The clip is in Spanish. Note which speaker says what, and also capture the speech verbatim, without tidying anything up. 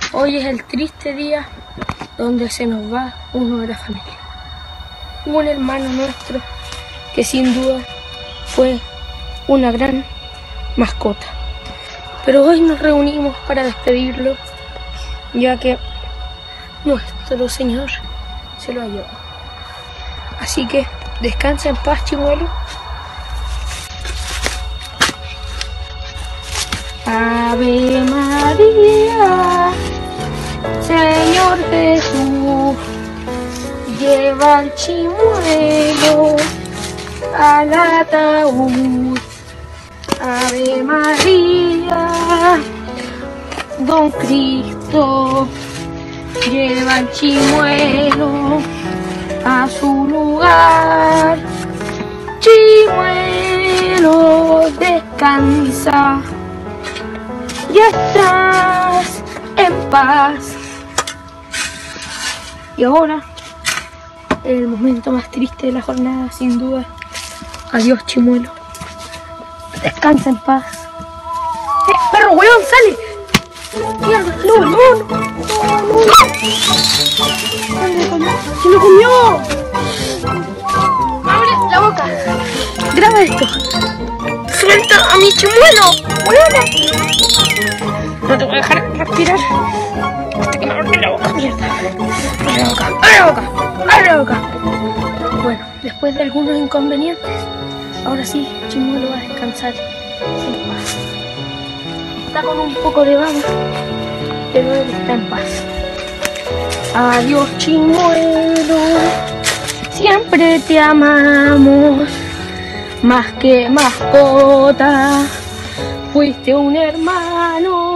Speaker 1: Hoy es el triste día donde se nos va uno de la familia. Un hermano nuestro que sin duda fue una gran mascota. Pero hoy nos reunimos para despedirlo, ya que nuestro Señor se lo ha llevado. Así que descansa en paz, chimuelo. Ave María, Señor Jesús, lleva al chimuelo al ataúd. Ave María, Don Cristo, lleva al chimuelo a su lugar. Chimuelo, descansa, ya estás en paz. Y ahora, el momento más triste de la jornada, sin duda. Adiós, chimuelo. Descansa en paz. ¡Eh, perro, weón, sale! ¡Mierda! ¡No, no, no! ¡No, no! ¡Se lo comió! ¡Abre la boca! ¡Graba esto! ¡Suelta a mi chimuelo! ¡Weona! No te voy a dejar respirar hasta que me abra la boca, mierda. Abre la boca, abre la boca, abre la boca. Bueno, después de algunos inconvenientes, ahora sí, chimuelo va a descansar en paz. Está con un poco de vago, pero él está en paz. Adiós, chimuelo, siempre te amamos, más que mascota, fuiste un hermano.